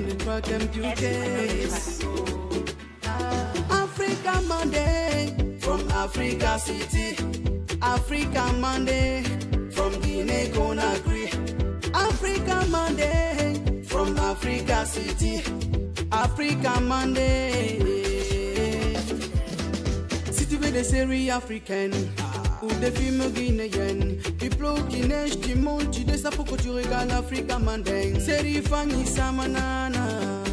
Africa Monday from Africa City. Africa Monday from Guinea Conakry. Africa Monday from Africa City. Africa Monday. City with the séries africaines ou des films guinéens. People Guinée, qui montent, tu descends pour que tu regardes Africa Mandingue. Série Fanny Samanana.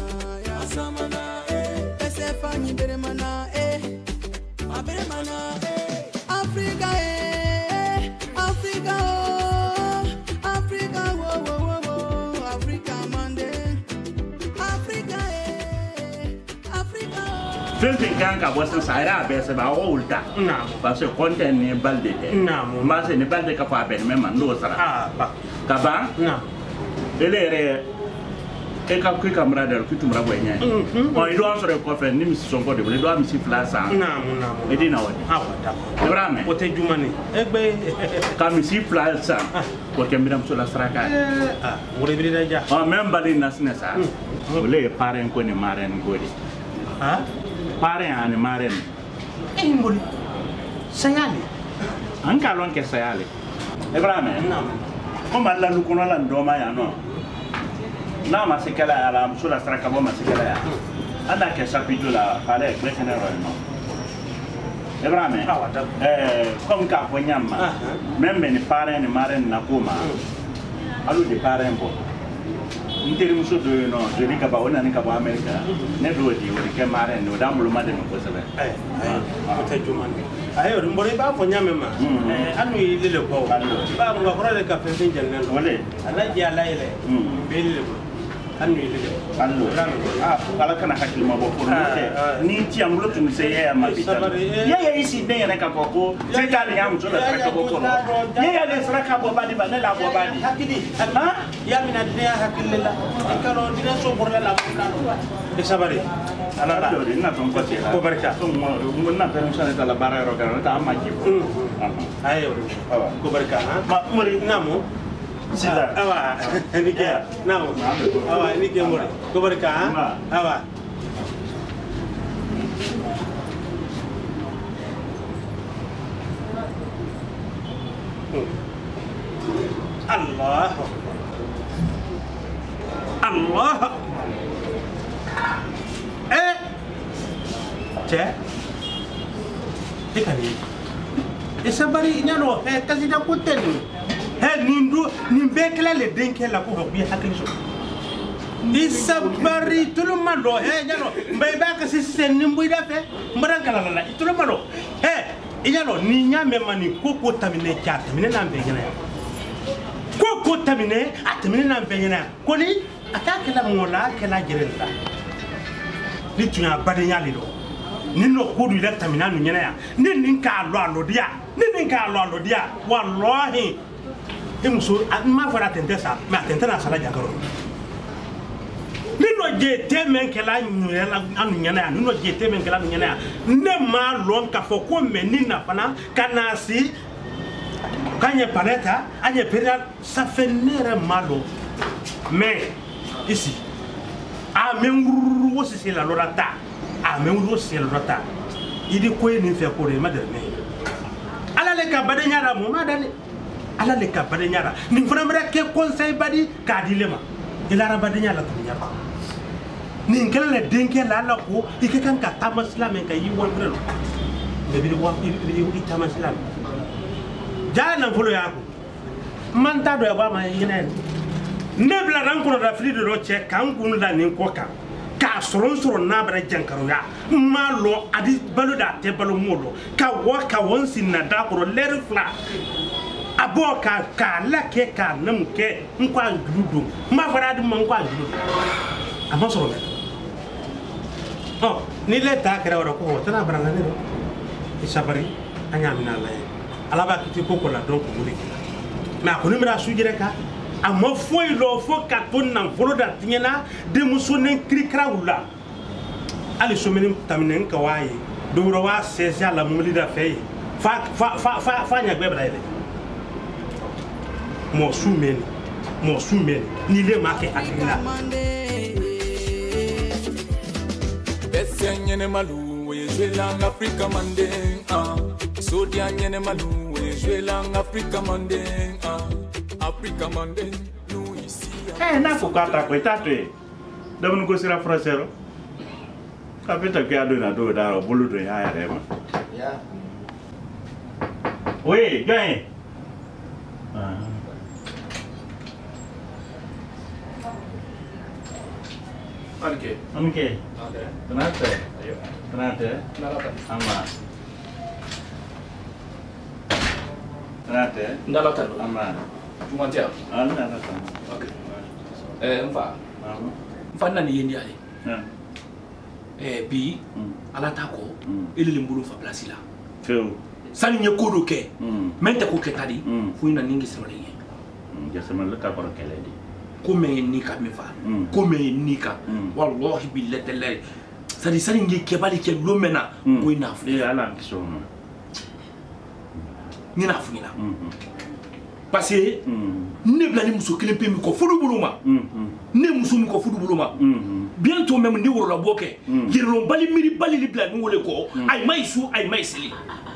Samana, eh. Fanny Beremana, eh. Beremana, eh. Africa, eh. Africa, oh. Africa, oh, oh, oh, oh. Africa Mandingue. Africa, eh. Africa, oh. Filming kan ka bosan saira be se ba wolta na parce que content ni balde na ma se ni balde ka fa ben même ndo sara ba ka ba na elere e ka ku camarade ku tumra boynya on do ansore ko fe ni mi son ko de le do am si place na e di na woni ha wata ibrahim o te jumani egbe ka mi si place ko kembira so la straka wore bi da ja même balin nasne sa le parent ko ni maren godi ha parent ani maren mbuli sayali anka lon ke sayali ibrahim na ko malla lu kono lan do ma ya no na ma se kala ala musula straka bo ma se kala ya anda ke sapito la pale be kenero no ibrahim comme ka ko nyamma même ni parent ni maren na kuma alu de parent bo interi muso do no de rika ba wona ni ka ba america ne do di wori ke mare no da mulo made ko sebe ko te juman ayo mbore ba fo nyame ma anu ile ko ba ngo ko le ka fe fin nen wole ala ji ala ile bele anu ile allo ala kana hakil ma bo ko ni ti am lo tun se ya ma bita ya isi de ne ka ko se ka ni am so la ka ko ko ya le sra ka bo ba di ba ne la bo ba di hakili ha ya mina dunya hakilillah kalo dina so borla la e sabari ala la na ton ko ti ko barka so mo na permission ta la bara ro ga ta amma ki ayo ko barka ma muri namo sida awa nike namo awa nike muri ko barka awa Allah Allah che ikani isabari nyano kasi da kuteni nindu nimbekela le denkela ko bi hakiliso isabari tulumalo nyano mbay ba kasi sen nimbu da fe mbarankala la tulumalo nyano ni nyame mani koko tamine chata mine na mbegena koko tamine atamine na mbegena koni atakela ngola kela jerenta ni tunya badenya lido ni no kodu ile tamina nu nyena ya ni ninka alo dia wallahi imso ma fara tentesa ma tentena sala jakaro ni no je temen kala nyela anu nyena ya ni no je temen kala nyena ya ne ma lon ka fo ko menina fana kanasi kanye paleta anye perial ça fait nere malo mais ici a mengu wosi la lorata a mengu wosi la lorata idi ko ni fe ko re maderme ala le ka badenya ra mo madane ala le ka badenya ra ni vraiment ke conseil badi ka dilema ila ra badenya la tunya ni ngela le denke la la ko ike kan ka tamasla men ka yi won brelo be bi wa yi tamasla jana folo yako man ta do ya ba ma yene nebla ran ko da fili do che kan kun la nin ko kan ka soro na bara jankaro ya malo adi balu da te balu modo ka wa ka won sin na da ko ler fla abo ka la ke ka nam ke nko anjudu ma fara di man ko anjudu ama soro me oh ni le ta kera ora ko tana bara la ne do isabari anya mina la alaba kiti koko la donc muri na ko ni mira sujire ka amo foi lo fo ka ton nan volo da tinyana de musonen krikra wula ali someni taminen ka waye do ro wa seja la muli da fei fa nya gbe bra ile mo sumeni ni le make akila Fianyene malou, we jouer lang Africa Mandingue, So dianyene malou, we jouer lang Africa Mandingue, Africa Mandingue, nous ici. Na fukata kwetate. Damu nuko sira frasero. Kapita kia do na do da bulu do ya rema. Yeah. Oui, gagne. Malinke. Malinke. Kenapa? Ayo. Kenapa? Nalata. Ama. Kenapa? Nalata. Ama. Cuma tiap. Nalata. Okay. Mfa. Ama. Mfa nani yendi ale. Bi ala ta ko ele le mbulu fa place la. Feu. Sani nye kodo ke. Mente ko ketadi. Fu ina ningi semale ye. Jasema le ka baro kele di. Comme nika me fa. Comme nika. Wallahi billahi tallahi. Sani nye kebali ke lomena ko ina fu. Ala kisoma. Ni na fu ina. Parce que ne blani muso kelen pe mi ko fudu buluma. Ne muso mi ko fudu buluma. Bientôt même ni woro la boke. Yirlon bali miri bali li blani wole ko. Ay may su ay may sili.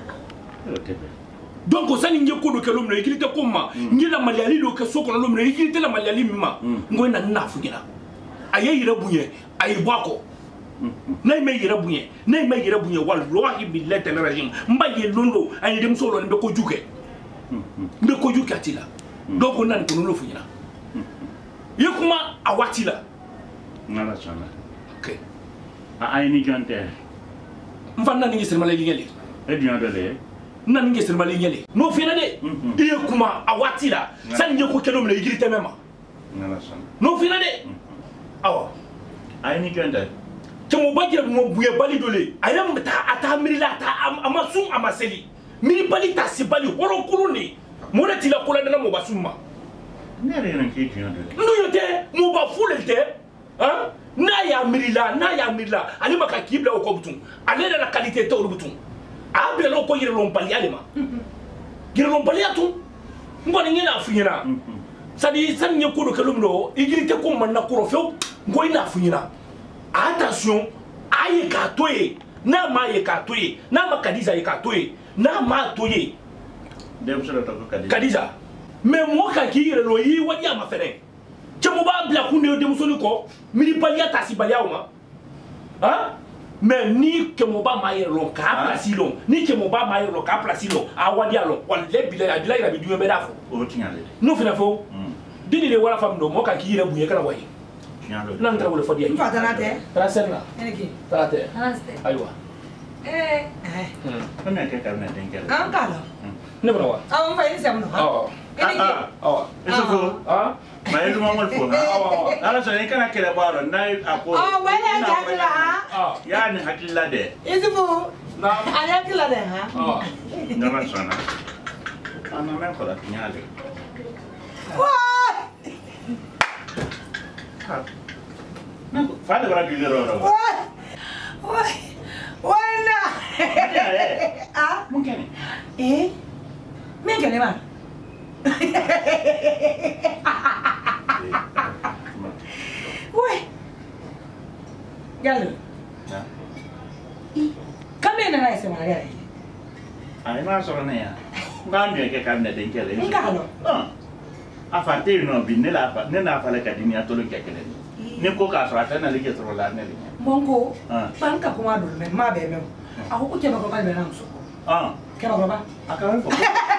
Donc ça n'y ko do ke lomna ikilite ko ma. Ni la maliali do ke soko lomna ikilite la maliali mima. Ngoy na na fu gina. Aye yira bunye ay bako. Nay me yira bunye. Nay me yira bunye wallahi billahi ta'ala rajim. Mba ye londo ay dem solo ne ko juke. Mbe ko juke atila. Donc on nan ko no fu gina. Yekuma awatila. Nala sana. Okay. Ay ni jonte. Mfanna ni ngisir mala lingeli. E dion dole. Na ni ngisir mala lingeli. No fina de. Yekuma awatila. San nyeko kelo mle igirite mema. Nala sana. No fina de. Awa. Ay ni jonte. Temo bagira mo buye bali dole. Ayam ata mirila ata amasum amaseli. Miri bali ta si bali horo kuluni. Mona tila kula na mo basuma. Nere nan ki dion dole. Ndo yote mo ba fulete. Hein? Na ya mirila ali maka kibla ko butun ale na qualité to butun abla lo ko yire lon bali alema yire lon bali atu ngoni ngina afunyina sadi san nye ko do kelumno igirite ko man na ko few ngoy na afunyina attention aye ka toye na ma ye ka toye na ma kadiza ye ka toye na ma toye dem so to ko kadiza mais mo ka ki yire lo yi wadi ama fere Temo ba bla kunde de musoni ko mini balia tasi balia uma hein mais ni Kemöba mayer lo ka place lo ni Kemöba mayer lo ka place lo awadi alo wal le bila ira bi duwe bedafo o tinyale no fina fo dini le wala fam no mo ka ki yire buye kala wayi tinyalo nan tra wala fodi Mfa tanate traserna eneki tanate anaste aywa Kami ke karna dengkel. Angkalo ne brawa mfa ini siamo eneki Eso fo Mas não vamos for. Ela só nem kana kele baro na apo. wala jakila ha Ya ni hakilla de. isifu na ayakila de ha Não sona. Ana men ko da tinyale. Na fale bara gilero. Wala Mungkin. Mengene ma Gallo. Kami na naise magari. Ai ma so na ya. Ngambe ke karna dengkel. Ngalo. Afate no bi ne la fa ne na fa le kadini atolo kekele. Ne ko ka so atana le ke tro la ne le. Mongo. Banka kuma do me ma be me. Ako ko keba ko ba be na so. Keba ko ba? Akawan ko.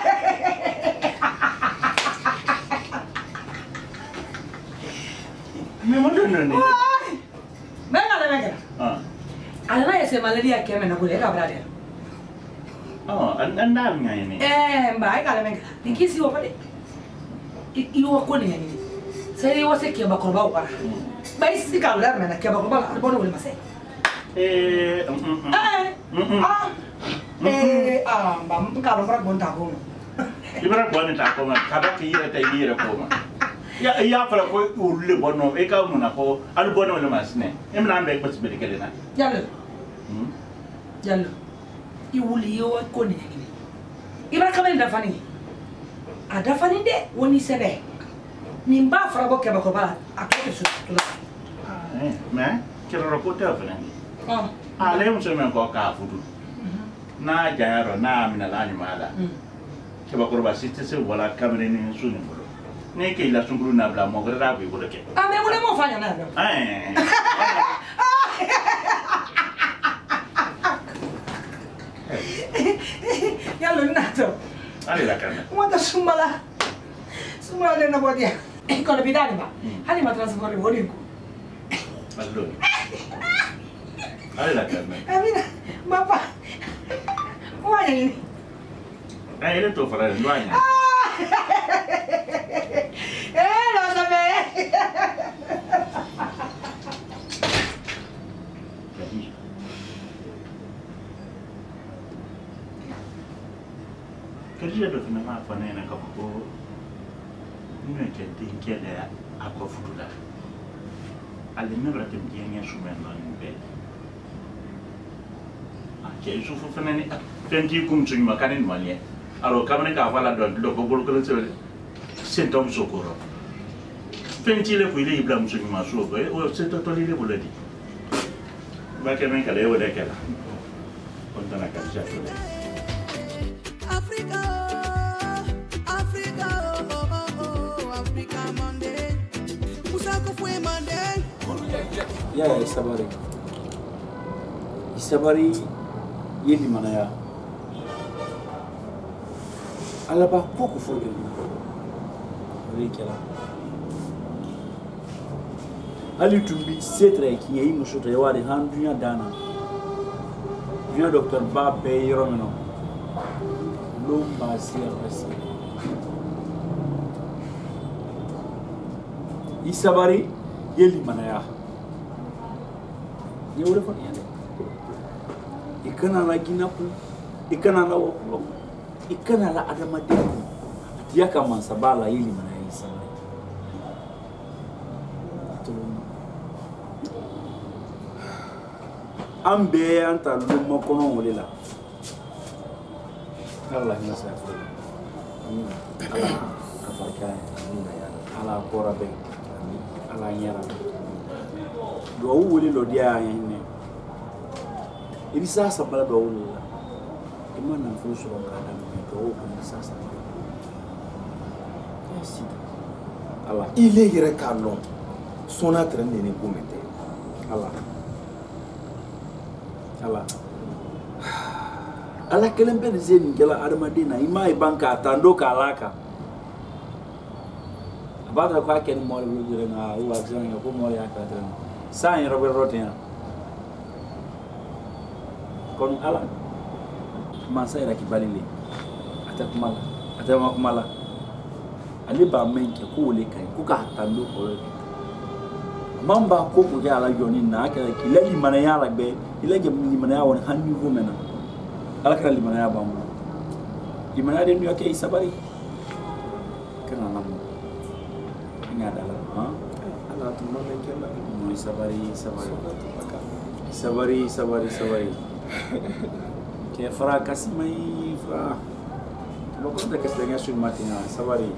Me mo do no ne. Venga. Ala na ese malaria que me no puede hablar. Anda minha ini. Mbaya kala menga. Nikisi wa pale. Iyo ko ni yani. Sai wa se ke ba ko ba wa. Ba isi ka la mena ke ba ko ba bono wala mase. Bam ka lo pra gonta ko. Ibara ko ni ta ko ma ka ba ki yira ta yira ko ma. Ya fala ko ulle bono e ka mo na ko al bono le masne. Emna ambe ko sibede kele na. Jallo. Iwuli yo ko ni yani. Ibara ka ben da fani. Ada fani de woni sebe. Nimba fra bo ke ba ko ba. Akko su. Me? Kira ko ta fani. ale muso men ko ka fudu na jayaro na mina la ni mala ke ba korba site se wala kamere ni sunu bolo ne ke ila sunguru na bla mo gra bi bolo ke me mune mo fanya na ya lo nato ale la kana wanda sumala de na bodia con le bidani ma hali ma trasformi wodi ko allo ale la kana amina mapa wanya ni ai le to fara wanya lo sabe Kerja do fina ma fa na ka ko ni ke tin ke da akwa futuda ale me bra tem genya shumen na be a ke su fu fina ni penti kum tun ma kanin maliye alo kamane ka fala do ko bol ko se sentom sokoro penti le fu ile ibram tun ma so be o se to li le boladi ba ke men ka le o de kala on tana ka ja to Africa, Africa, Africa Mandingue. Musako fue Mandingue. Ya Isabari yeli manaya. Alaba pouco foi ele. Rekela. Ali tumbi setre ki yi musuta yawari han dunya dana. Dunya docteur Babe Yoromeno. Lomba CRS. Isabari yeli manaya. Ni ore fa yale. Ikana la ginapu, ikana la woklo, ikana la adamade. Dia kama sabala yeli manaya Isabari. Ambe anta lumo kono wolela. Allah nasa afro. Allah kafarka ala korabe. Ala nyara. Do wuli lo dia yene. Ibi sasa bala do wuli. Imana mfuso ngada do ko sasa. Yes. Allah. Il est yere kalon. Son entraîné ne komete. Allah. Allah. Ala kelembe zeni kala armadina imai banka tando kalaka. Abada kwa ken mo le dire na uwa zanga ko mo ya ka tan. Sa en Robert Rotin. Kon ala. Masa ira kibalile. Atakumala. Atamakumala. Ali ba menke ko le kai ko ka tando ko. Mamba ko ko ya la yoni na ka kilali manaya la be ilaje manaya won hanni ko mena. Ala kala limana ya bamu limana de nyoke Isabari kana namu ina dala ha ala to mama kala mo Isabari ke fra kasimai fra lo ko de que tenga su matina Isabari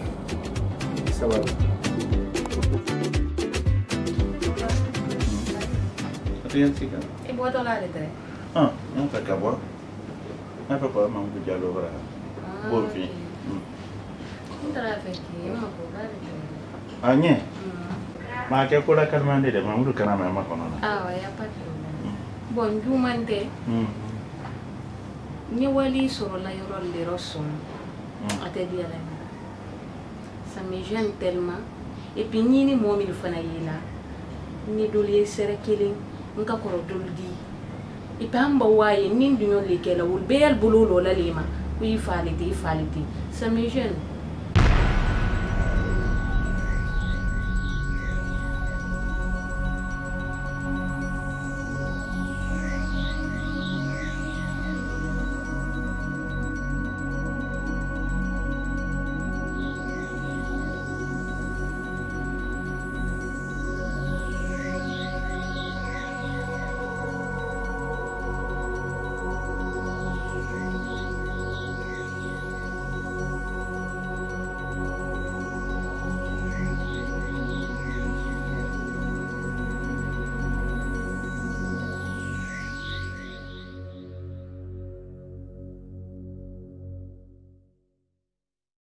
Atentica e vuoi tolare te non fa cabo. Ma papa ma un giallo ora. Buon fine. Entra perché ma provare. Anye. Ma che quella calmande de ma un kana ma kono na. Ah, ya patto. Bon jumante. Ni wali soro la yoro le roson. Ate dia la. Ça me gêne tellement et puis ni mo mi fana yila. Ni dolier sere killing nka koro doldi. Ipamba waye nin dunyo lekela wul bel bululo la lima wi faliti ça me gêne